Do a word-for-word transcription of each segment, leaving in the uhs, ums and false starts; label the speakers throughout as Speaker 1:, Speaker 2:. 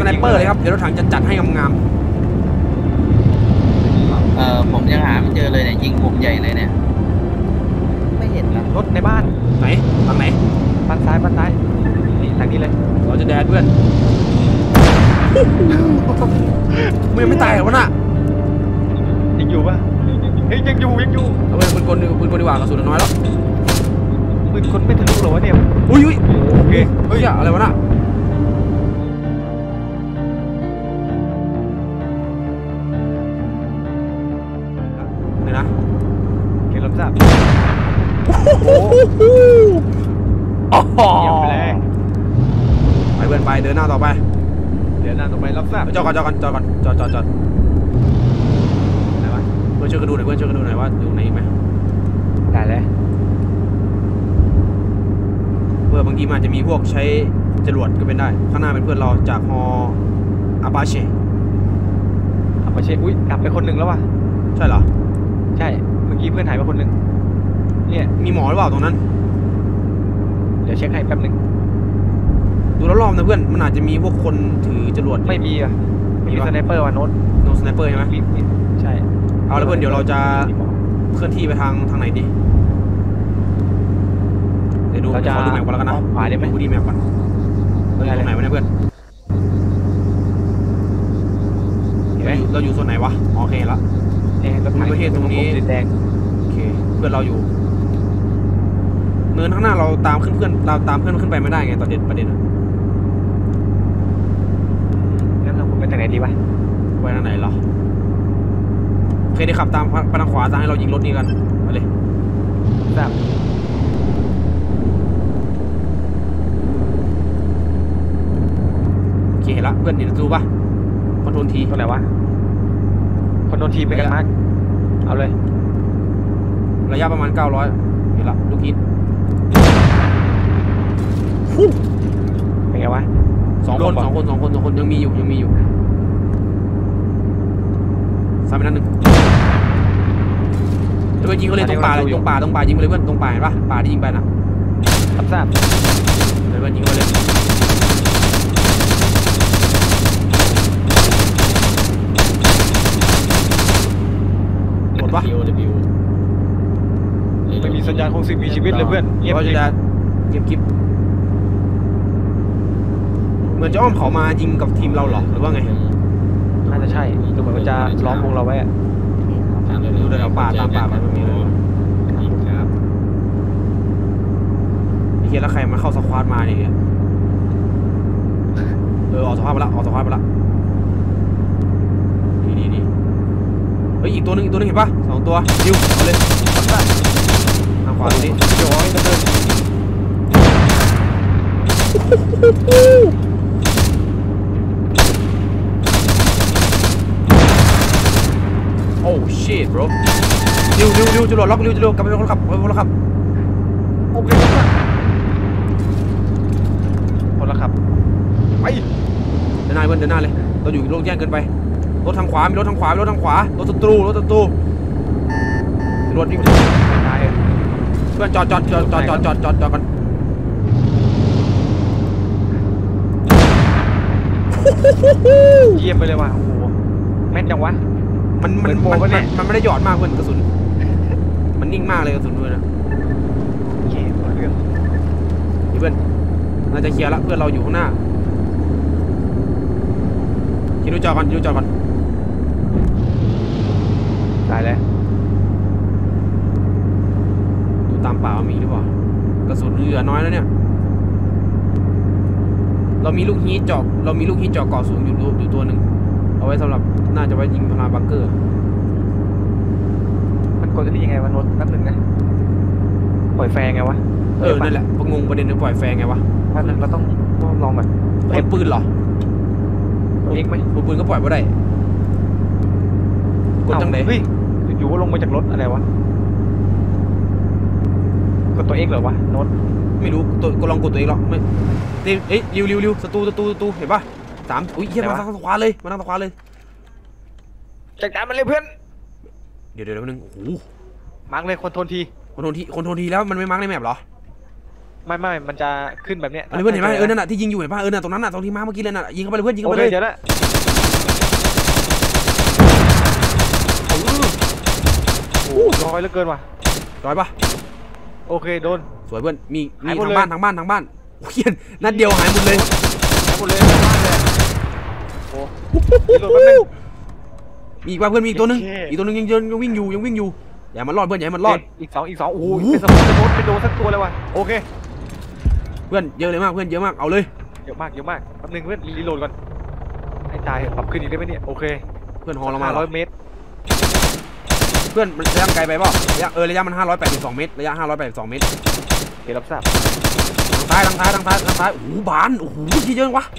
Speaker 1: ไนเปอร์เลยครับเดี๋ยวรถถังจะจัดให้งาม
Speaker 2: เออผมยังหาไม่เจอเลยเนี่ยยิงผมใหญ่เลยเนี่ยไม่เห็นนะ
Speaker 3: รถในบ้าน
Speaker 1: ไหนทางไหน
Speaker 3: บ้านซ้ายบ้านซ้ายนี่ทางนี้เลย
Speaker 1: เราจะแดดเพื่อนมึงยังไม่ตายเหรอวะน่ะ
Speaker 3: ยังอยู่ปะเฮ้ยยังอยู่ยังอยู่
Speaker 1: เอาเป็นปืนกลปืนกลดีกว่ากระสุนน้อยแล้ว
Speaker 3: ปืนกลไม่ทะลุหรอวะเนี่ย
Speaker 1: อุ้ยอุ้ย
Speaker 3: โอเค
Speaker 1: เฮ้ยอะไรวะน่ะนี่นะ
Speaker 3: เก็บรับทราบ
Speaker 1: โอ้โห
Speaker 3: เยี่ยมไปเลย
Speaker 1: ไปเพื่อนไปเดินหน้าต่อไป
Speaker 3: เดี๋ยวหน้าต่อไปรับทราบ
Speaker 1: จอดก่อนจอดก่อนจอดก่อนจอดจอดจอดไหนวะเพื่อนช่วยกันดูหน่อยเพื่อนช่วยกันดูหน่อยว่าอยู่ไหนไหม
Speaker 3: ได้เลย
Speaker 1: เพื่อบางทีมันจะมีพวกใช้จรวดก็เป็นได้ข้างหน้าเป็นเพื่อนเราจากฮออาปาเช่
Speaker 3: อาปาเช่อุ้ยดับไปคนหนึ่งแล้ววะ
Speaker 1: ใช่เหรอ
Speaker 3: ใช่เมื่อกี้เพื่อนหายไปคนหนึ่งเนี่ย
Speaker 1: มีหมอหรือเปล่าตรงนั้น
Speaker 3: เดี๋ยวเช็คให้แป๊บหนึ่ง
Speaker 1: ดูรอบๆนะเพื่อนมันอาจจะมีพวกคนถือจรวด
Speaker 3: ไม่มีอ่ะมีสไนเปอร์ว่ะโน้ต
Speaker 1: โน้ตสไนเปอร์ใช่ไหม
Speaker 3: ใช่
Speaker 1: เอาแล้วเพื่อนเดี๋ยวเราจะเคลื่อนที่ไปทางทางไหนดีเดี๋ยวดูเราจะดูแมปก่อนแล้วกันนะ
Speaker 3: ขวาได้ไหม
Speaker 1: ดูดีแมปก่อนเราอยู่ตรงไหนวะเนี่ยเพื่อนเห็นไหมเราอยู่โซนไหนวะโอเคแล้วประเทศตรงนี้
Speaker 3: แดง
Speaker 1: โอเคเพื่อนเราอยู่เนินข้างหน้าเราตามขึ้นเพื่อนเราตามเพื่อนขึ้นไปไม่ได้ไงตอนเด็ดประเด็น
Speaker 3: งั้นเราไปทางไหนดีวะ
Speaker 1: ไปทางไหนเหรอโอเคได้ขับตามไปทางขวาจะให้เรายิงรถนี้กันไปเลย
Speaker 3: ครับ
Speaker 1: โอเคเห็นละเพื่อนเห็นดูป่ะคอนโทรลที
Speaker 3: ตรงไหนวะคอนโทรลทีไปกันมาร์กเอาเลย
Speaker 1: ระยะประมาณเก้าร้อยเห็นละลูกฮิต
Speaker 3: เป็นไงวะ
Speaker 1: สองคนสองคนสองคนสองคนยังมีอยู่ยังมีอยู่สามนัดหนึ่งจะไปยิงเขาเลยตรงป่าเลยตรงป่าตรงป่ายิงไปเลยเพื่อนตรงป่าเห็นปะป่าที่ยิงไปน่ะ
Speaker 3: รับทราบ
Speaker 1: เดี๋ยวเพื่อนยิงไปเลยหมดปะ
Speaker 3: ไม่มีสัญญาณคงสิ่งมีชีวิตเลยเพื่อน
Speaker 1: เงียบจะเก็บคลิปเหมือนจะอ้อมเขามายิงกับทีมเราหรอหรือว่าไง
Speaker 3: น่าจะใช่ดูเหมือนมันจะล้อมวงเราไว้อะ
Speaker 1: ดูแถวป่าตามป่ามันไม่มีเลยครับไอ้เหี้ยแล้วใครมาเข้าสควอตมาเนี่ยเออออกสควอตไปละออกสควอตไปละดีดีดีเฮ้ยอีกตัวนึงอีกตัวนึงเห็นปะสองตัวดิวเอาเลยทางขวาตรงนี้
Speaker 3: เดี๋ยวให้มันเดิน
Speaker 1: โอ้ shit bro ดิวดิวดิวจะหลดล็อกดิวจะหลดกลับไปเป็นคนขับเป็นคนขับ
Speaker 3: โอเคคนละขับไป
Speaker 1: เดินหน้าเพื่อนเดินหน้าเลยเราอยู่โล่งแจ้งเกินไปรถทางขวามีรถทางขวามีรถทางขวารถศัตรูรถศัตรูรถนี่เพื่อนจอดจอดจอดจอดจอดจอดจอดจอดกัน
Speaker 3: เยี่ยมไปเลยว่ะโอ้โหแม่นจังวะ
Speaker 1: มันมันมันมันไม่ได้หยอดมากเพื่อนกระสุนมันนิ่งมากเลยกระสุนด้วยนะ
Speaker 3: โอเคเรื่อง
Speaker 1: เพื่อนเราจะเคลียร์ละเพื่อนเราอยู่ข้างหน้าคิดดูจอก่อนคิดดูจอก่อน
Speaker 3: ตายแล้ว
Speaker 1: ดูตามป่ามีหรือเปล่ากระสุนเหลือน้อยแล้วเนี่ยเรามีลูกฮีทจอกเรามีลูกฮีทจอกเกาะสูงอยู่อยู่ตัวหนึ่งเอาไว้สำหรับน่าจะไว้ยิงพลาบังเกอร์
Speaker 3: มันกดที่ยังไงวะโน้ตนับหนึ่งนะปล่อยแฟงไงวะ
Speaker 1: เออนั่นแหละประงงประเด็นคือปล่อยแฟงไงวะ
Speaker 3: นับหนึ่งเราต้องลองแบบ
Speaker 1: เอ็มปืนเหรอ
Speaker 3: เอ็กไหม
Speaker 1: ปืนก็ปล่อยไม่ได้กดจังไหน
Speaker 3: เฮ้ยอยู่ว่าลงมาจากรถอะไรวะกดตัวเอ็กเหรอวะโน้ต
Speaker 1: ไม่รู้ตัวก็ลองกดตัวเองหรอกไม่เอ้ยริวริวริวศัตรูศัตรูศัตรูเห็นปะสามอุ้ยเฮียมาทางขวาเลยมาทางขวาเลย
Speaker 3: จัดการมันเลยเพื่อน
Speaker 1: เดี๋ยวเดี๋ยวนึงโอ้โห
Speaker 3: มาร์กเลยคนโทนที
Speaker 1: คนโทนทีคนโทนทีแล้วมันไม่มาร์กในแมปหรอ
Speaker 3: ไม่ไม่มันจะขึ้นแบบเนี้ย
Speaker 1: อะไรเพื่อนเห็นไหมเออนั่นน่ะที่ยิงอยู่เห็นป่ะเออน่ะตรงนั้นน่ะตรงที่มาเมื่อกี้เลยน่ะยิงเข้าไปเลยเพื่อนยิง
Speaker 3: โอ
Speaker 1: เข้าไป
Speaker 3: เค
Speaker 1: เลย
Speaker 3: เจอแล้วโอ้ร้อยเหลือเกินว่ะ
Speaker 1: ร้อยป่ะ
Speaker 3: โอเคโดน
Speaker 1: สวยเพื่อนมีมี
Speaker 3: หายหมด
Speaker 1: ทาง
Speaker 3: เลย
Speaker 1: บ้านทางบ้านทางบ้านโอ้ยนัดเดียวหายหมดเลย
Speaker 3: หายหมดเลยบ้านเลยโอ้โหลดแป๊บนึง
Speaker 1: มีอีกป่ะเพื่อนมีอีกตัวนึง
Speaker 3: โอเค
Speaker 1: อีกตัวนึงยังยังวิ่งอยู่ยังวิ่งอยู่อย่ามันรอดเพื่อนอย่ามันรอด
Speaker 3: อีกสองอีกสองโอ้โห
Speaker 1: โอ้โห
Speaker 3: เป็นสมองเป็นโดนเป็นโดนสักตัวเลยว่ะโอเค
Speaker 1: เพื่อนเยอะเลยมากเพื่อนเยอะมากเอาเลย
Speaker 3: เยอะมากเยอะมากแป๊บนึงเพื่อนรีโหลดก่อนให้ตายปรับขึ้นอีกได้ไหมเนี่ยโอเค
Speaker 1: เพื่อนฮอเรามาเหร
Speaker 3: ร้
Speaker 1: อ
Speaker 3: อยเมตร
Speaker 1: เพื่อนมันระยะไกลไปเปล่าระยะเออระยะมันห้าร้อยแปดสิบสองเมตรระยะห้าร้อยแปดสิบสองเมตร
Speaker 3: เดี๋ยวรับทราบ
Speaker 1: ทางซ้ายทางซ้ายทางซ้ายทางซ้ายโอ้โหบานโอ้โหที่เยอะวะ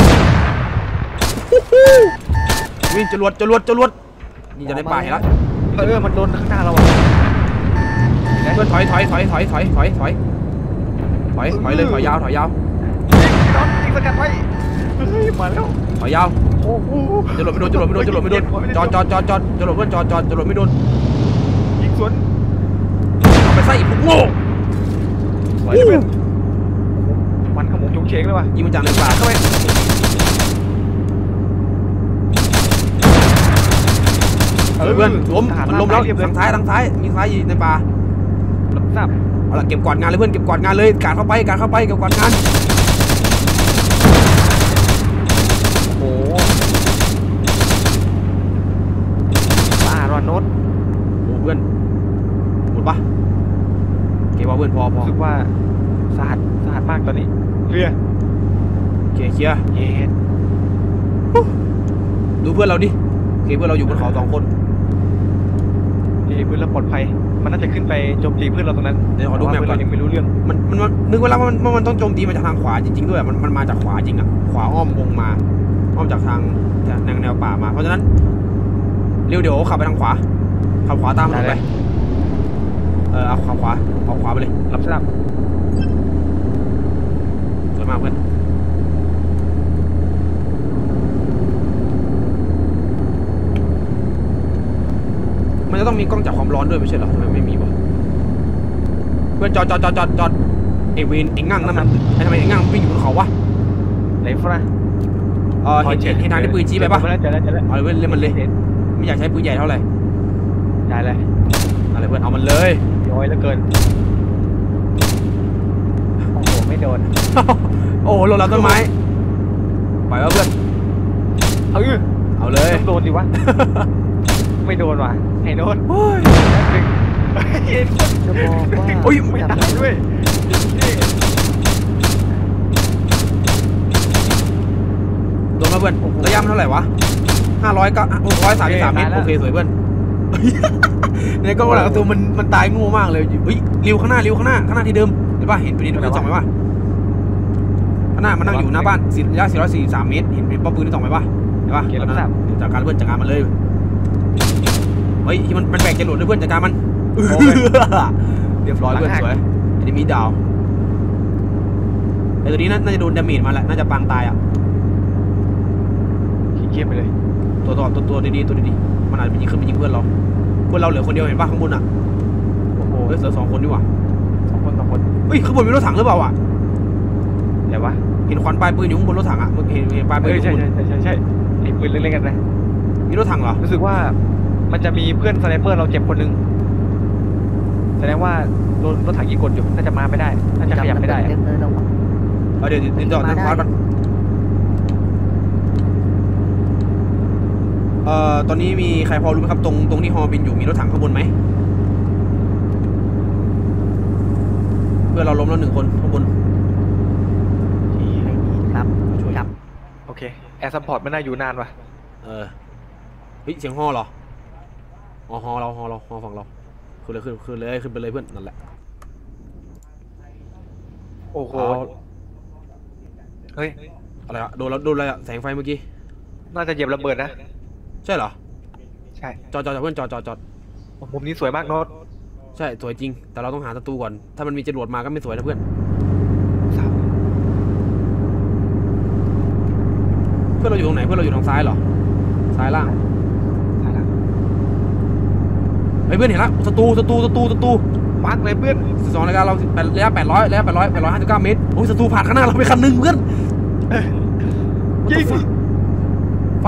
Speaker 1: วิ่งจรวดจรวดจรวดนี่จะได้ป่าเห็นแล้ว
Speaker 3: เออมันโดนข้างหน้าเราอ่ะ
Speaker 1: เพื่อนถอยถอยถอยถอยถอยถอยถอยถอยถอยเลยถอยยาวถอยยาว
Speaker 3: โดนยิงสกัดไว้เฮ้ยมาแล้ว
Speaker 1: ถอยยาว
Speaker 3: โอ้โห
Speaker 1: จรวดไม่โดนจรวดไม่โดนจรวดไม่โดนจอดจอดจอดจอดจรวดเพื่อนจอดจอดจรวดไม่โดน
Speaker 3: ยิงสวน
Speaker 1: เอาไปใส่อีกพวกโง่
Speaker 3: ไหวเพื่อนมันขโมงจงเชงเลยว่ะ
Speaker 1: ยิงมันจากในป่า
Speaker 3: เข้าไป
Speaker 1: เออเพื่อนล้มมันล้มแล้วทางซ้ายทางซ้ายมีซ้ายอยู่ในป่า
Speaker 3: รับทราบ
Speaker 1: เอาละเก็บกวาดงานเลยเพื่อนเก็บกวาดงานเลยการเข้าไปการเข้าไปเก็บกวาดงาน
Speaker 3: โอ้โหสะอาดว่ะโน้ต
Speaker 1: โอ้เพื่อนหมดปะเก็บว่าเพื่อนพอพอ
Speaker 3: รู้สึกว่าสะอาดสะอาดมากตอนนี้เคลียร์
Speaker 1: เคลียร์เคลียร์
Speaker 3: เย็น
Speaker 1: ดูเพื่อนเราดิโอเคเพื่อนเราอยู่บนเขาสองคน
Speaker 3: ดีพื้นแล้วปลอดภัยมันน่าจะขึ้นไปโจมตีเพื่อนเราตรงนั้น
Speaker 1: เดี๋ยวขอดูแมปก่อน
Speaker 3: เพื่เรายังไม่รู้เรื่อง
Speaker 1: มันมันมันนึกว่าแล้วว่ามันว่ามันต้องโจมตีมาจากทางขวาจริงๆด้วยมันมันมาจากขวาจริงอ่ะขวาอ้อมวงมาอ้อมจากทางจากแนวแนวป่ามาเพราะฉะนั้นเร็วเดี๋ยวขับไปทางขวาขับขวาตามถนนไปเออเอาขับขวาขับขวาไปเลย
Speaker 3: รับทราบ
Speaker 1: สวยมากเพื่อนมันจะต้องมีกล้องจับความร้อนด้วยไม่ใช่เหรอทำไมไม่มีวะเพื่อนจอดจอดจอดจอดจอดเอเวนเอ็งงั่งนั่นมันไอ้ทำไมเอ็งงั่งวิ่งอยู่บนเขาวะ
Speaker 3: ไหนฟะ
Speaker 1: เออเห็นเห็นเห็นทางที่ปืนชี้ไปปะ
Speaker 3: เจอแล้วเจอแล้ว
Speaker 1: เอาเลยเพื่อนเล่นมันเลยไม่อยากใช้ปืนใหญ่เท่าไหร่
Speaker 3: ได้เลย
Speaker 1: อะไรเพื่อนเอามันเลย
Speaker 3: ย้อยเหลือเกินโอ้โหไม่โดน
Speaker 1: โอ้โหหล่นแล้วต้นไม้ปล่อยวะเพื่อน
Speaker 3: เออ
Speaker 1: เอาเลย
Speaker 3: ต้องโดนดิวะ ไม่โดนว่ะไอ้โดน
Speaker 1: โอ้ย
Speaker 3: แป๊บนึงเฮ้ย
Speaker 2: จะบอกว่า
Speaker 1: โอ้ย
Speaker 3: ไม่ตายด้วยนี่
Speaker 1: โดนมาเพื่อนระยะมันเท่าไหร่วะห้าร้อยก็หกร้อยสามสิบสามเมตรโอเคสวยเพื่อนในกล้องหลังตัวมันมันตายงูมากเลยเฮ้ยริวข้างหน้าริวข้างหน้าข้างหน้าที่เดิมเห็นป่ะเห็นปืนที่ส่องไหมวะข้างหน้ามันนั่งอยู่หน้าบ้านระยะสี่ร้อยสี่สิบสามเมตรเห็นป้อมปืนที่ส่องไหมป่ะเห็นป่ะจัดการเพื่อนจัดการมันเลยเฮ้ยที่มันมันแบกจรวดด้วยเพื่อนจัดการมันเรียบร้อยเพื่อนสวยอันนี้มีดาวไอตัวนี้น่าจะโดนดาเมจมาแหละน่าจะปางตายอ่ะ
Speaker 3: ขี้เกียจไปเลย
Speaker 1: ตัวตัวตัวตัวดีๆตัวดีๆมันอาจจะไปยิงขึ้นไปยิงเพื่อนเราเพื่อนเราเหลือคนเดียวเห็นป่ะข้างบนอ่ะ
Speaker 3: โอ้โห
Speaker 1: เฮ้ยเหลือสองคนดีกว่า
Speaker 3: สองคนสองคน
Speaker 1: เฮ้ยข้างบนมีรถถังหรือเปล่าอ่ะ
Speaker 3: ไหนวะ
Speaker 1: เห็นควันปลายปืนอยู่ข้างบนรถถังอ่ะเมื่อกี้เห็นเห็นปลายปื
Speaker 3: เอน
Speaker 1: อ
Speaker 3: อยู่ ใช่
Speaker 1: ข้างบน
Speaker 3: ใช่ใช่ใช่ใช่ไอ้ปืนเล่นๆกันนะ
Speaker 1: มีรถถังเหรอ
Speaker 3: รู้สึกว่ามันจะมีเพื่อนสไนเปอร์เราเจ็บคนนึงแสดงว่าโดนรถถังยิงกดอยู่น่าจะมาไม่ได้น่าจะขยับไม่ได้
Speaker 2: เต็มเลยเรา
Speaker 1: เอาเดี๋ยวเดี๋ยวเดี๋ยวนั่งพักก่อนเอ่อตอนนี้มีใครพอรู้ไหมครับตรงตรงที่ฮอบินอยู่มีรถถังข้างบนไหมเพื่อนเราล้มแล้วหนึ่งคนข้างบน
Speaker 2: ครับ
Speaker 1: ช่วย
Speaker 2: ครับ
Speaker 3: โอเคแอร์ซัพพอร์ตไม่น่าอยู่นานว่ะ
Speaker 1: เออเฮ้ยเสียงฮอเหรออ๋อฮอเราฮอเราฮอฝั่งเราขึ้นเลยขึ้นขึ้นเลยขึ้นไปเลยเพื่อนนั่นแหละ
Speaker 3: โอ้โห
Speaker 1: เอา
Speaker 3: เฮ้ย
Speaker 1: อะไรอะโดนแล้วโดนอะไรอะแสงไฟเมื่อกี้
Speaker 3: น่าจะเหยียบระเบิดนะ
Speaker 1: ใช่เหรอ
Speaker 3: ใช่
Speaker 1: จอดจอดจอดเพื่อนจอดจอดจอด
Speaker 3: มุมนี้สวยมากโน้ต
Speaker 1: ใช่สวยจริงแต่เราต้องหาศัตรูก่อนถ้ามันมีจรวดมาก็ไม่สวยนะเพื่อนเพื่อนเราอยู่ตรงไหนเพื่อนเราอยู่ทางซ้ายเหรอซ้ายล่าง
Speaker 3: ใช่แล้ว
Speaker 1: เฮ้ยเพื่อนเห็นละศัตรูศัตรูศัตรูศัตรู
Speaker 3: มาร์กเลยเพื่อน
Speaker 1: สองรายการเราระยะแปดร้อยระยะแปดร้อยแปดร้อยห้าสิบเก้าเมตรโอ้ยศัตรูผ่านข้างหน้าเราไปคันหนึ่งเพื่อน
Speaker 3: ยิง
Speaker 1: ไฟ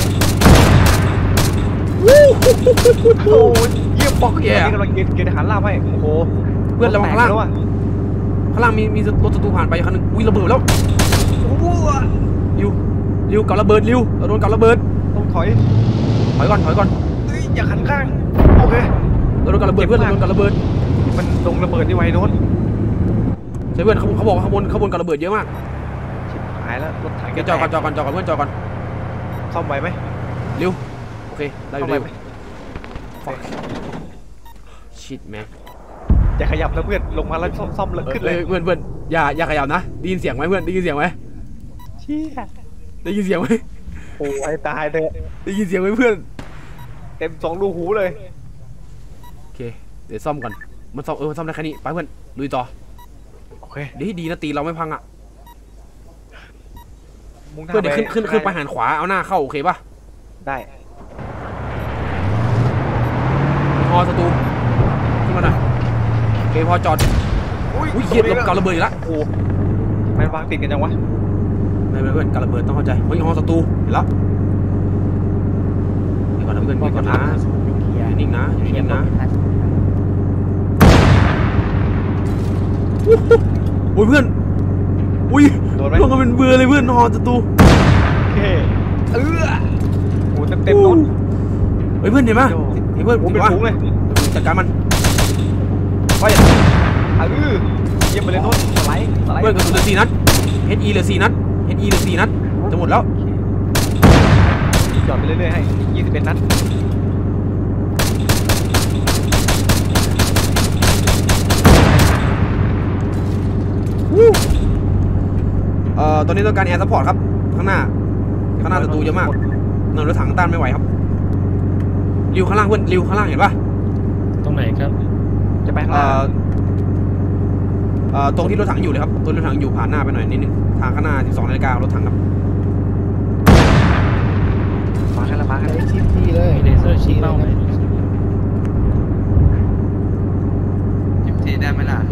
Speaker 3: โอ้ยเยี่ยมบอกเยี่ยมกำลังเกณฑ์เกณฑ์ทหารล่าให้โอ้โห
Speaker 1: เพื่อนระวังข้างล่าง
Speaker 3: แล้วว่ะ
Speaker 1: ข้างล่างมีมีรถศัตรูผ่านไปคันหนึ่งอุ้ยระเบิดแล้ว
Speaker 3: โอ้โห
Speaker 1: ริวริวกับระเบิดริวเราโดนกับระเบิด
Speaker 3: ต้องถอย
Speaker 1: ถอยก่อนถอยก่อน
Speaker 3: เฮ้ยอย่าหันข้างโอเค
Speaker 1: เราโดนกับระเบิดเพื่อนเราโดนกับระเบิด
Speaker 3: มันลงระเบิดที่ไวโน้ต
Speaker 1: ใช่เพื่อนเขาเขาบอกว่าข้างบนข้างบนกับระเบิดเยอะมาก
Speaker 3: หายแล้วรถถัง
Speaker 1: เดี๋ยวจอดก่อนจอดก่อนจอดก่อนเพื่อนจอดก่อน
Speaker 3: ซ่อมไหวไหม
Speaker 1: ริวโอเคได้อยู่
Speaker 3: ซ่อม
Speaker 1: ได้
Speaker 3: ไหว
Speaker 1: อยู่
Speaker 3: ไหม
Speaker 1: ชิดแม็ก
Speaker 3: อย่าขยับนะเพื่อนลงมาแล้วซ่อมซ่อมเลยขึ้นเลย
Speaker 1: เพื่อนเพื่อนอย่าอย่าขยับนะได้ยินเสียงไหมเพื่อนได้ยินเสียงไหม
Speaker 3: เชี่ย
Speaker 1: ได้ยินเสียงไหม
Speaker 3: โอ้ยตายเลย
Speaker 1: ได้ยินเสียงไหมเพื่อน
Speaker 3: เต็มสองรูหูเลย
Speaker 1: โอเคเดี๋ยวซ่อมก่อนมันซ่อมเออมันซ่อมได้แค่นี้ไปเพื่อนลุยต่อ
Speaker 3: โอเค
Speaker 1: เดี๋ยวให้ดีนะตีเราไม่พังอ่ะ
Speaker 3: มุ่งหน้า
Speaker 1: เพื่อนเดี๋ยวขึ้นขึ้นขึ้นไป
Speaker 3: ได้
Speaker 1: หันขวาเอาหน้าเข้าโอเคป่ะ
Speaker 3: ได้
Speaker 1: พอศัตรูขึ้นมาหน่อยโอเคพอจอดอุ้ยเหี้ยรถกับระเบิดอีกแล้ว
Speaker 3: โอ้มันวางติดกันยังวะ
Speaker 1: ไม่ไม่เพื่อนกับระเบิดต้องเข้าใจเฮ้ยฮอศัตรูเห็นแล้วเดี๋ยวก่อนนะเพื่อนเดี๋ยวก่อนนะอยู่นิ่งนะอยู่นิ่งนะโอ้ยเพื่อนอุ้ย
Speaker 3: โดนไหม
Speaker 1: ลงกันเป็นเบื่อเลยเพื่อนฮอศัตรู
Speaker 3: โอเคเออโอ้เต็มเต็มโดน
Speaker 1: เฮ้ยเพื่อนเห็นไหมเห็นเพื่อน
Speaker 3: โอ้
Speaker 1: เห็
Speaker 3: เป็น
Speaker 1: นปะ
Speaker 3: ฝูงเลย
Speaker 1: จัดการมันไป
Speaker 3: เออเยี่ยมไปเลยโน้ตสไลด์สไลด์
Speaker 1: เพื่อนกระสุนเหลือสี่นัด เอช อี เหลือสี่นัด เอช อี เหลือสี่นัดจะหมดแล้ว
Speaker 3: จอดไปเรื่อยๆให้ยี่สิบเอ็ดนัด
Speaker 1: เอ่อตอนนี้ต้องการแอร์ซัพพอร์ตครับข้างหน้าข้างหน้าศัตรูเยอะมากเนินรถถังต้านไม่ไหวครับริวข้างล่างเพื่อนริวข้างล่างเห็นปะ
Speaker 4: ตรงไหนครับ
Speaker 3: จะไปข้าง
Speaker 1: เอ่
Speaker 3: ล่าง
Speaker 1: อเอ่อตรงที่รถถังอยู่เลยครับตรงรถถังอยู่ผ่านหน้าไปหน่อยนิดนึงทางข้างหน้าสิบสองนาฬิการถถังครับ
Speaker 3: มากันละมากัน
Speaker 4: ใช้ชิปที่เลยเลเซอร์ชี้เป้าไหม
Speaker 2: จิบทีได้ไหมล่ะ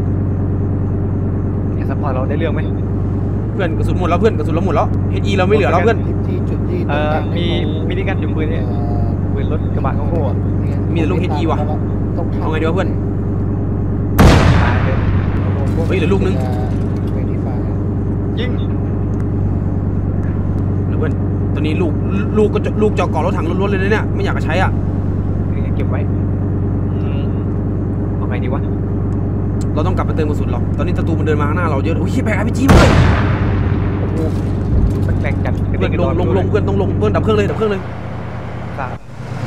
Speaker 3: เนี่ยซัพพอร์ตเราได้เรื่องไหม
Speaker 1: เพื่อนกระสุนหมดแล้วเพื่อนกระสุนเราหมดแล้ว เอช อี เราไม่เหลือแล้วเพื่อน
Speaker 4: ชิปที่จุดที่
Speaker 3: เอ่อมีมินิกันอยู่ปืนเนี่ยปืนรถกระบะโง่ๆอะ
Speaker 1: มีแต่ลูก เอช อี ว่ะ เอาไงดีวะเพื่อน
Speaker 3: ตายเลย
Speaker 1: เฮ้ยเหลือลูกนึง
Speaker 3: ยิง
Speaker 1: เหลือเพื่อนตอนนี้ลูกลูกก็จะลูกจอกก่อรถถังล้วนๆเลยนะเนี่ยไม่อยากจะใช้อ่ะ
Speaker 3: เก็บไว้อืมเอาไงดีวะ
Speaker 1: เราต้องกลับไปเติมกระสุนหรอกตอนนี้ศัตรูมันเดินมาข้างหน้าเราเยอะโอ้ยแบกอาร์พีจีมาเลย
Speaker 3: โอ้โหมันแรงจัด
Speaker 1: เพื่อนลงลงลงเพื่อนต้องลงเพื่อนดับเครื่องเลยดับเครื่องเลย
Speaker 3: ทราบ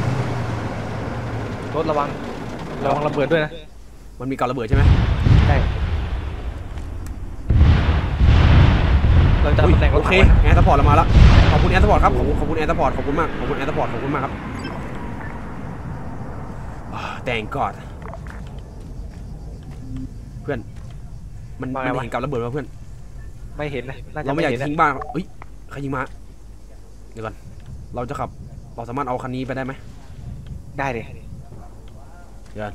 Speaker 3: รถระวังระวังระเบิดด้วยนะ
Speaker 1: มันมีกับระเบิดใช่ไหม
Speaker 3: ใช่เราจะ
Speaker 1: อุ๊ย
Speaker 3: ตำแหน่งร
Speaker 1: โอ
Speaker 3: ถ
Speaker 1: เค
Speaker 3: ถังไว้
Speaker 1: แอร์ซัพพอร์ตเรามาละขอบคุณแอร์ซัพพอร์ตครับขอบคุณขอบคุณแอร์ซัพพอร์ตขอบคุณมากขอบคุณแอร์ซัพพอร์ตขอบคุณมากครับแต่งกอดเพื่อนมันมันเห็นกับระเบิดมาเพื่อน
Speaker 3: ไม่เห็นนะน่าจะ
Speaker 1: เราไม่อยาก
Speaker 3: เห็นนะ
Speaker 1: ทิ้งบ้านเฮ้ยใครยิงมาเดี๋ยวก่อนเราจะขับเราสามารถเอาคันนี้ไปได้ไหม
Speaker 3: ได้เลย
Speaker 1: เดี๋ยว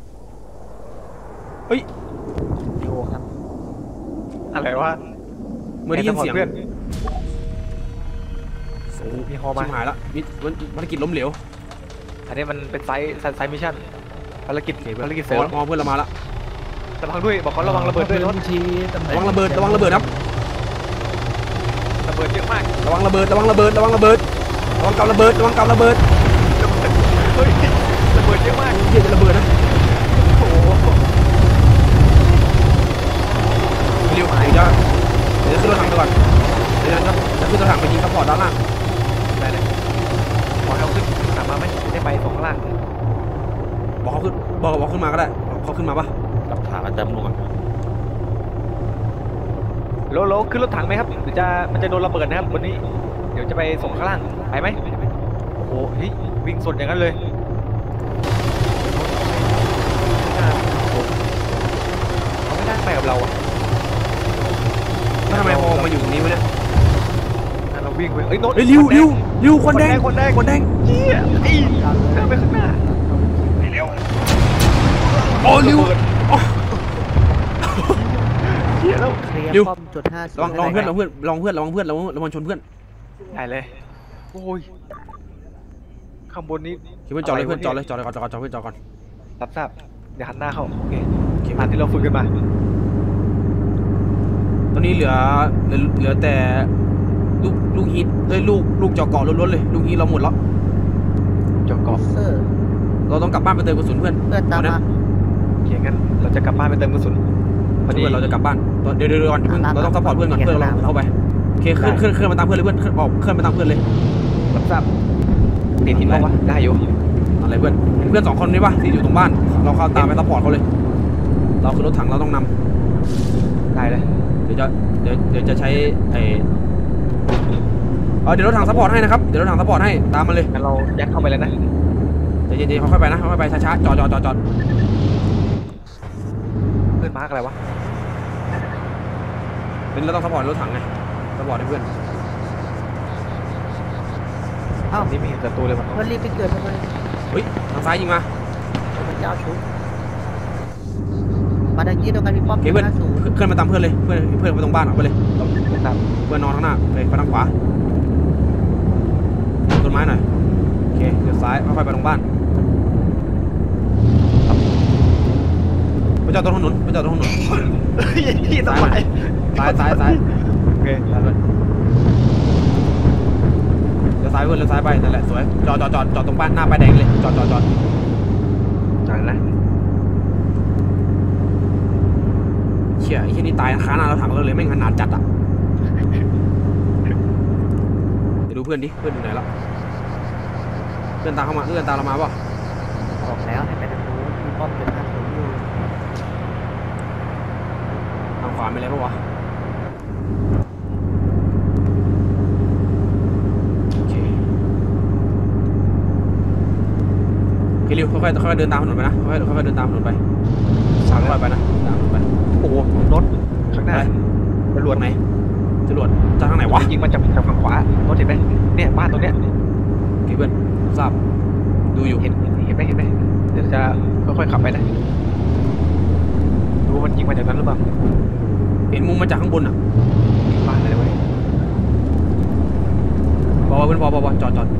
Speaker 1: เฮ้ย
Speaker 3: โยครับอะไรวะ
Speaker 1: เมื่อได้ยินเสียง
Speaker 3: เพื่อน
Speaker 1: โอ้โห
Speaker 3: มีฮอมา
Speaker 1: ชิบหายละมิมันภารกิจล้มเหลว
Speaker 3: อันนี้มันเป็นไซส์ไซส์มิชชั่นภารกิจ
Speaker 1: โอเคเพื่อน
Speaker 3: ภารกิจ
Speaker 1: ฮ
Speaker 3: เสริม
Speaker 1: อฮอเพื่อนเรามาละ
Speaker 3: ระวังด้วยบอกเขาระวังระเบิดด้วยรถ
Speaker 4: ชี้ตำแหน่
Speaker 1: ระวังระเบิดระวังระเบิดครับ
Speaker 3: ระเบิดเยอะมาก
Speaker 1: ระวังระเบิดระวังระเบิดระวังระเบิดระวังกับระเบิดระวังกับระเบิด
Speaker 3: เฮ้ยระเบิดเยอะมาก
Speaker 1: เฮียจะระเบิดนะ
Speaker 3: โอ้โห
Speaker 1: เร็วเดี๋ยวจะเดี๋ยวจะขึ้นรถถังไปก่อนเดี๋ยวจะจะขึ้นรถถังไปยิงซัพพอร์ตด้านล่าง
Speaker 3: ได้เลยขอให้เขาขึ้นตามมาไหมจะได้ไปสองข้างล่าง
Speaker 1: บอกเขาขึ้นบอกบอกขึ้นมาก็ได้เขาขึ้นมาปะ
Speaker 4: กับถามอาจารย์หมวก
Speaker 3: โลโลขึ้นรถถังไหมครับเดี๋ยวจะมันจะโดนระเบิดนะครับวันนี้เดี๋ยวจะไปส่งข้างล่างไปไหมโอ้โหเฮ้ยวิ่งสดอย่างนั้นเลยเขาไม่ได้ไปกับเราอะ
Speaker 1: แล้วทำไมฮอมาอยู่ตรงนี้วะเนี่ย
Speaker 3: งั้นเราวิ่งไปเอ้ยโน้ต
Speaker 1: เฮ้ยริวริวริวคนแดง
Speaker 3: คนแดง
Speaker 1: คนแดง
Speaker 3: เฮียไอ้เดินไปข้างหน้าไปเร็ว
Speaker 1: โอ้อ้ริวโอ้
Speaker 3: เหี้ยแล้ว
Speaker 5: เคลีย
Speaker 1: ริว
Speaker 5: ร์ป้อมจุดห้าศู
Speaker 1: ระวัง
Speaker 5: นย์
Speaker 1: ระวังเพื่อนระวังเพื่อนระวังเพื่อนระวังเพื่อนระวังระวังชนเพื่อน
Speaker 3: ได้เลยโอ้ยข้างบนนี้
Speaker 1: คิดว่าจอดเลยเพื่อนจอดเลยจอดเลยจอดก่อนจอดเพื่อนจอดก่อน
Speaker 3: รับทราบเดี๋ยวหันหน้าเข้าโอเค
Speaker 1: โอเค
Speaker 3: อันที่เราฝึกกันมา
Speaker 1: ตอนนี้เหลือเหลือเหลือแต่ลูกลูกฮิตเอ้ยลูกลูกจอเกาะล้วนๆเลยลูกฮิตเราหมดแล้ว
Speaker 3: จอเกาะ
Speaker 5: เซอร์
Speaker 1: เราต้องกลับบ้านไปเติมกระสุนเพื่อน
Speaker 5: เพื่อนตามมา
Speaker 3: โอเคงั้นเราจะกลับบ้านไปเติมกระสุนพอดี
Speaker 1: เพื่อนเราจะกลับบ้านเดี๋ยวเดี๋ยวเดี๋ยวก่อนเพิ่งเราต้องซัพพอร์ตเพื่อนก่อนเพื่อนเราเข้าไปโอเคเคลื่อนเคลื่อนเคลื่อนมาตามเพื่อนเลยเพื่อนออกเคลื่อนมาตามเพื่อนเลย
Speaker 3: รับทราบติดหินบ้างวะได้อยู่
Speaker 1: อะไรเพื่อนเพื่อนสองคนนี้ป่ะที่อยู่ตรงบ้านเราเข้าตามไปซัพพอร์ตเขาเลยเราคือรถถังเราต้องนำ
Speaker 3: ได้เลย
Speaker 1: เดี๋ยวจะเดี๋ยวเดี๋ยวจะใช้ไอ้เออเดี๋ยวรถถังซัพพอร์ตให้นะครับเดี๋ยวรถถังซัพพอร์ตให้ตามมาเลย
Speaker 3: งั้นเรายัดเข้าไปเลยนะ
Speaker 1: ใจเย็นๆค่อยๆไปนะค่อยๆไปช้าๆจอดจอดจอดจอด
Speaker 3: เพื่อนมาร์กอะไรวะ
Speaker 1: เป็นเราต้องซัพพอร์ตรถถังไงซัพพอร์ตให้เพื่อน
Speaker 5: เอ้า
Speaker 3: นี่ไม่เห็นศัตรูเลยมัน
Speaker 5: เพื่อนรีบไปเกิดทำไม
Speaker 1: เฮ้ยทางซ้ายยิงมา
Speaker 5: พระเจ้าชุบมาทางนี้ตรงกันมีป้อม
Speaker 1: โอเค
Speaker 5: จุด
Speaker 1: เพื่อน
Speaker 5: ห้าศูนย์
Speaker 1: เคลื่อนมาตามเพื่อนเลยเพื่อนเพื่อนไปตรงบ้านออกไปเลย
Speaker 3: ครับ
Speaker 1: เพื่อนนอนข้างหน้าเลยไปทางขวาต้นไม้หน่อยโอเคเดี๋ยวซ้ายค่อยๆไปตรงบ้านไปจอดตรงถนนไปจอดตรงถนน
Speaker 3: ที่สบาย
Speaker 1: ซ้ายซ้ายซ้าย
Speaker 3: โอเค
Speaker 1: ซ้ายเพื่อนเดี๋ยวซ้ายเพื่อนเลี้ยวซ้ายไปนั่นแหละสวยจอดจอดจอดจอดตรงบ้านหน้าป้ายแดงเลยจอดจอดจอด
Speaker 3: จอดนะ
Speaker 1: เชี่ยไอ้ที่นี่ตายค้าหน้าเราถังเราเลยแม่งขนาดจัดอ่ะเดี๋ยวดูเพื่อนดิเพื่อนอยู่ไหนแล้วเพื่อนตามเข้ามาเพื่อนตามเรามาป่ะ
Speaker 5: ออกแล้วให้ไปทางนู้นมีป้อมจุดห้าศูนย์อยู่
Speaker 1: ทางขวาไม่เลยป่ะวะโอเคโอเคริวค่อยๆค่อยๆเดินตามถนนไปนะค่อยๆค่อยๆเดินตามถนนไปสามค่อยๆไปนะตามถนนไป
Speaker 3: โอ้โหรถข้างหน้าตำรวจ
Speaker 1: ไหนจรวดจากทางไหนวะ
Speaker 3: ยิงมาจากจากฝั่งขวารถเห็นไหมเนี่ยบ้านตรงเนี้ย
Speaker 1: โอเคเพื่อนทราบดูอยู่
Speaker 3: เห็นเห็นไหมเห็นไหมเดี๋ยวจะค่อยๆขับไปนะดูมันยิงมาจากนั้นหรือเปล่า
Speaker 1: เห็นมุมมาจากข้างบนอ่ะ
Speaker 3: บ้านเลยเว้ย
Speaker 1: บอกว่าเพื่อนบอกบอกบอกจอดจอด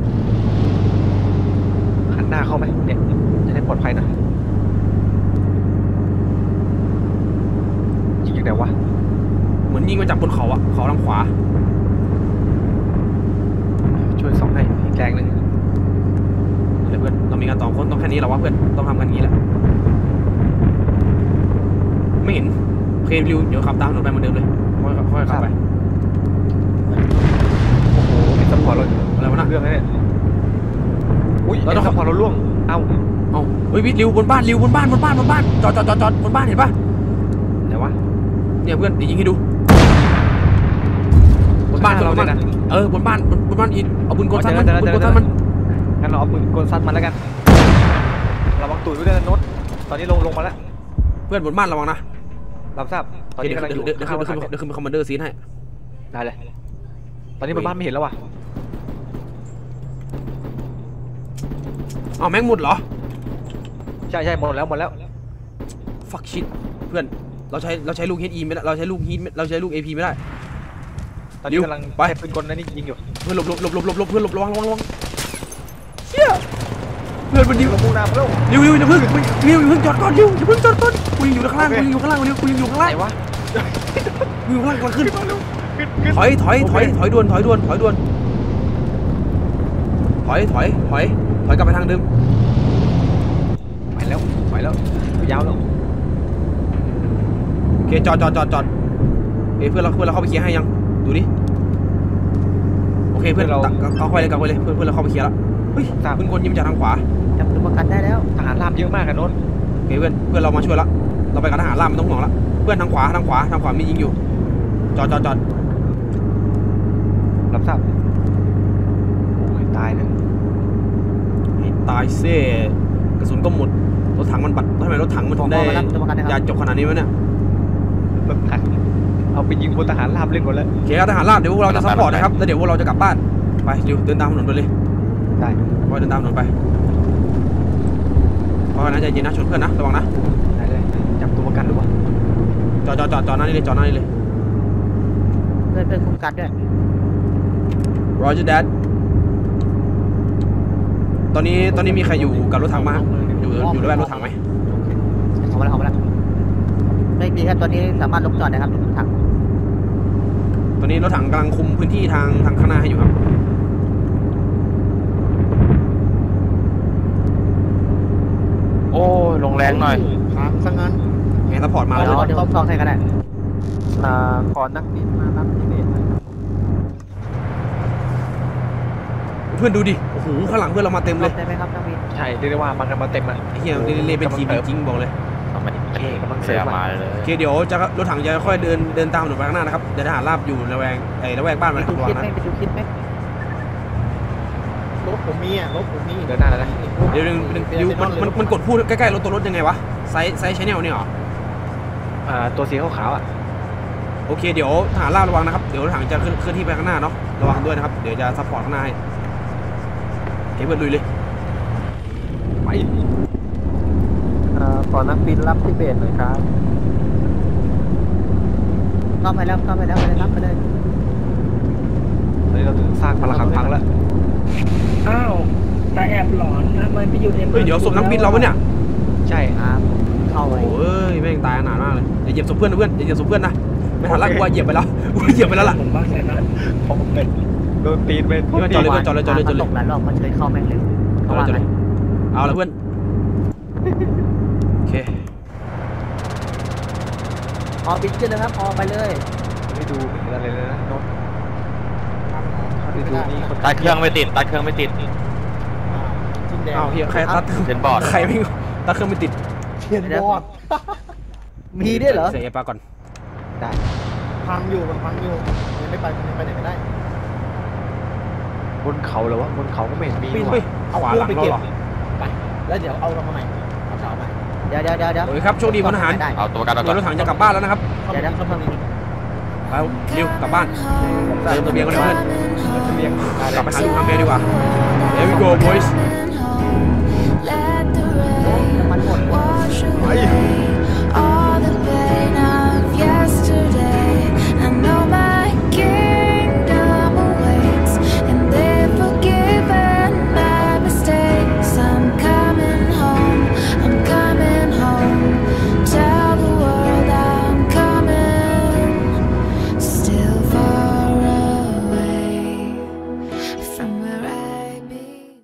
Speaker 3: หันหน้าเข้าไหมเนี่ยจะได้ปลอดภัยนะยิงจากไหนวะ
Speaker 1: เหมือนยิงมาจากบนเขาอ่ะเขาทางขวา
Speaker 3: ช่วยส่องให้อีกแรงหนึ่ง
Speaker 1: เดี๋ยวเพื่อนเรามีกันสองคนต้องแค่นี้แหละวะเพื่อนต้องทำกันอย่างนี้แหละไม่เห็นเคริวเดี๋ยวขับตามถนนไปเหมือนเดิมเลยค่อยค่อยขับไป
Speaker 3: โอ้โหมีซัพพอร์ตรถ
Speaker 1: อะไรวะน่ะ
Speaker 3: เรื่องนี้เนี่ยอุ้ย
Speaker 1: เรา
Speaker 3: เรา
Speaker 1: ต้
Speaker 3: ต้
Speaker 1: อ
Speaker 3: อง งซัพพอร์ตรถล่วงเอ้า
Speaker 1: เอาเฮ้ยวิทย์ริวบนบ้านริวบนบ้านบนบ้านบนบ้านจอดจอดจอดจอดบนบ้านเห็นปะ
Speaker 3: ไหนวะ
Speaker 1: เนี่ยเพื่อนเดี๋ยวยิงให้ดูบนบ้าน
Speaker 3: เรา
Speaker 1: บน
Speaker 3: เล
Speaker 1: บ้าย น
Speaker 3: นะ
Speaker 1: เออบนบ้านบนบนบ้านอินเอาปืนกลซัดมัน
Speaker 3: เดี๋ยว
Speaker 1: ปืนกล
Speaker 3: เดี๋ยว
Speaker 1: ซัดมัน
Speaker 3: งั้นเราเอาปืนกลซัดมันแล้วกันระวังตูดไว้ด้วยนะโน้ตตอนนี้ลงลงมาแล้ว
Speaker 1: เพื่อนบนบ้านระวังนะ
Speaker 3: รับทราบตอน
Speaker 1: เดี๋
Speaker 3: นี้
Speaker 1: ยว
Speaker 3: กำลังอยู่
Speaker 1: เดี๋ยวเดี๋ยวขึ้นเดี๋ยวขึ้นเดี๋ยวขึ้นคอมมานเดอร์ซีนให้
Speaker 3: ได้เลยตอนนี้บนบ้านไม่เห็นแล้วว่ะ
Speaker 1: เอาแม็กหมดเหรอ
Speaker 3: ใช่ใช่หมดแล้วหมดแล้ว
Speaker 1: ฟักชิตเพื่อนเราใช้เราใช้ลูก เอช อี ไม่ได้เราใช้ลูกฮีทเราใช้ลูก เอ พี ไม่ได้
Speaker 3: ตอนนี้
Speaker 1: ดิว
Speaker 3: กำลัง
Speaker 1: ไป
Speaker 3: ใช้ปืนกลนั่นนี่ยิงอยู่
Speaker 1: เพื่อนหลบหลบหลบหลบหลบหลบเพื่อนหลบระวังระวังระวังเชี่ยเพื่อนมันดิว
Speaker 3: ลงมุ่งหน้าไปแล้ว
Speaker 1: ดิวดิวอย่าเพิ่งดิวอย่าเพิ่งจอดก่อนดิวอย่าเพิ่งจอดก่อนกูยังอยู่ข้างล่างกูยังอยู่ข้างล่างดิวกูยังอยู่ข้าง
Speaker 3: ไหน
Speaker 1: ล่าง
Speaker 3: วะ
Speaker 1: กูอยู่ข้างล่างกำลังขึ้น
Speaker 3: ขึ้น
Speaker 1: ถอยถอยถอยถอยด่วนถอยด่วนถอยด่วนถอยถอยถอยถอยกลับไปทางเดิม
Speaker 3: ไปแล้วไปแล้วยาวแล้ว
Speaker 1: โอเคจอดจอดจอดจอดเอ้ยเพื่อนเราเพื่อนเราเข้าไปเคลียร์ให้ยังดูดิโอเคเพื่อนตักเอาเข้าไปเลยกลับไปเลยเพื่อนเพื่อนเราเข้าไปเคลียร์แล้วเฮ้ยปืนกลยิงมาจากทางขวา
Speaker 5: จับตัวประกันได้แล้ว
Speaker 3: ทหารราบเยอะมากกันโน้ต
Speaker 1: โอเคเพื่อนเพื่อนเรามาช่วยแล้วเราไปกับทหารล่ามไม่ต้องห่วงละเพื่อนทางขวาทางขวาทางขวามียิงอยู่จอดจอดจอด
Speaker 3: รับทราบโอ้ยตายเลย
Speaker 1: ให้ตายเซ่กระสุนก็หมดรถถังมันบัดทำไมรถถังมัน
Speaker 5: ข
Speaker 1: ถึ
Speaker 5: อง
Speaker 1: งได้
Speaker 5: มารับตัวประกันนะค
Speaker 1: ยา
Speaker 5: รับ
Speaker 1: จบขนาดนี้วะเนี่ย
Speaker 3: รถถังเอาไปยิงบนทหารราบเล่นหมดแล้ว
Speaker 1: โอเคครับทหารราบเดี๋ยวพวกเราจะซัพพอร์ตนะครับแล้วเดี๋ยวพวกเราจะกลับบ้านไปเร็วเดินตามถนนไปเลย
Speaker 3: ได้
Speaker 1: ไปเดินตามถนนไปเพราะฉะนั้นใจเย็นนะชนเพื่อนนะระวังนะ
Speaker 3: ไหนเลยจับตัวประกันดูวะ
Speaker 1: จอดจอดจอดจอดหน้านี่เลยจอดหน้านี่เลย
Speaker 5: เพื่อนเพื่อนคุ้มกันด้วย
Speaker 1: Roger that ตอนนี้ตอนนี้มีใครอยู่กับรถถังมาอยู่อยู่ระแวกรถถังไหม
Speaker 5: เอามาแล้วเอามาแล้วไม่มีครับตอนนี้สามารถลงจอดได้ครับรถถัง
Speaker 1: ตอนนี้รถถังกำลังคุมพื้นที่ทางทางข้างหน้าให้อยู่ครับ
Speaker 2: โอ้ยลงแรงหน่อย
Speaker 4: พังซะงั้น
Speaker 1: ไงซัพพอร์ตมาแล้ว
Speaker 5: เดี๋ยวเดี๋ยวผมซองให้ก็ได้
Speaker 3: อ่าขอนักบินมารับที่เบสหน่อยครับ
Speaker 1: เพื่อนดูดิโอ้โหข้างหลังเพื่อนเรามาเต็มเลย
Speaker 5: ได้ไหมครับนักบิน
Speaker 3: ใช่เรียกได้ว่ามากันมาเต็มอ่ะ
Speaker 1: ไอ้เหี้ยเล่นเป็นทีมจริงๆบอกเลย
Speaker 2: ทำไม
Speaker 3: โอเคกำลังเส
Speaker 2: เสี
Speaker 3: ริ
Speaker 2: ย
Speaker 3: ม
Speaker 2: มา
Speaker 3: มา
Speaker 2: เลย
Speaker 1: โอเคเดี๋ยวจะรถถังจะค่อยเดินเดินตามถนนไปข้างหน้านะครับเดี๋ยวทหารราบอยู่ระแวงไอ้ระแวกบ้าน
Speaker 5: ไป
Speaker 1: มัน
Speaker 5: ดู
Speaker 1: ระวั
Speaker 5: คิด
Speaker 1: ง
Speaker 5: ไหม
Speaker 1: นะ
Speaker 5: ไปดูคิดไหม
Speaker 4: รถผมมีอ่ะรถผมมี
Speaker 3: เดินหน้าแล้วนะ
Speaker 1: เดี๋ยวหนึ่งหนึ่งยูมันมันมันกดพูดใกล้ๆรถตัวรถยังไงวะไซส์ไซส์ชแนลเนี่ยเหรอ
Speaker 3: อ่าตัวสีขาวๆอ่ะ
Speaker 1: โอเคเดี๋ยวทหารราบระวังนะครับเดี๋ยวรถถังจะเคลื่อนเคลื่อนที่ไปข้างหน้าเนาะระวังด้วยนะครับเดี๋ยวจะซัพพอร์ตข้างหน้าให้โอเคเพื่อนลุยเลย
Speaker 3: ไป
Speaker 4: ขอนักบินรับที่เบสหน่อยครับ
Speaker 5: เข้าไปแล้วเข้าไปแล้วไปเลยครับไปเลย
Speaker 3: ตอนนี้เราถึงสร้างพลังพังแล้ว
Speaker 6: อ้าวแต่แอบหลอนนะมันไปอยู่ใน
Speaker 1: เฮ้ยเดี๋ยวศพนักบินเราปะเนี่ย
Speaker 3: ใช่
Speaker 5: อ่าเข้าไป
Speaker 1: โอ้ยแม่งตายนานมากเลยอย่าเหยียบศพเพื่อนนะเพื่อนอย่าเหยียบศพเพื่อนนะไม่ทันละกูว่าเหยียบไปแล้วกูเหยียบไปแล้วล่ะ
Speaker 6: ผมบ้าใส่นะ
Speaker 3: ผมเลยโดนตีนไป
Speaker 1: พี่จอดเลยเพื่อนจอดเลยจอดเลยจอดเลย
Speaker 5: ตกหลายรอบมันเคยเข้าแม่งเลย
Speaker 1: จอ
Speaker 5: เขา
Speaker 1: ดเลย
Speaker 5: ว่า
Speaker 1: จอด
Speaker 5: ไง
Speaker 1: เลยเอาละเพื่อนโอเค
Speaker 5: พอบินขึ้นเลยครับพอไปเลย
Speaker 3: ไม่ดูไม่เห็นอะไรเลยนะโน้ตไปดูนี่คน
Speaker 2: ตัดเครื่องไม่ติดตัดเครื่องไม่ติด
Speaker 4: จิ้งแดง
Speaker 1: อ้าวเฮียใครตัด
Speaker 2: เซ็นบอร์ด
Speaker 1: ใครไม่ตัดเครื่องไม่ติด
Speaker 4: เทียนบอด
Speaker 5: มีด้วยเหรอ
Speaker 1: เสียเอปาก่อน
Speaker 3: ได้
Speaker 4: พังอยู่มันพังอยู่ยังไม่ไปยังไปไหนไม่ได้
Speaker 3: บนเขาเหรอวะบนเขาก็ไม่เห็นมี
Speaker 4: ปีน
Speaker 3: ว่ะ
Speaker 1: เฮ้ยขวาหลังเราเหรอ
Speaker 4: ไปแล้วเดี๋ยวเอาเรามาใหม่เอาเช้าไป
Speaker 5: เดี๋ยวเดี๋ยวเดี๋ยวเดี๋ยว
Speaker 1: โอ้ยครับโชคดีพลทหาร
Speaker 5: ได้
Speaker 2: เอาตัวประกันเอาก่
Speaker 1: เดี๋
Speaker 2: อย
Speaker 1: วน รถถังจะกลับบ้านแล้วนะครับ
Speaker 5: เดี๋ยวเดี๋ยวเข้ามามี
Speaker 1: ไปเร็วกลับบ้านเติมทะเบียนกันเลยเพื่อน
Speaker 3: เรียก
Speaker 1: กลับไปหาลูกทางเมียดีกว่า There we go boys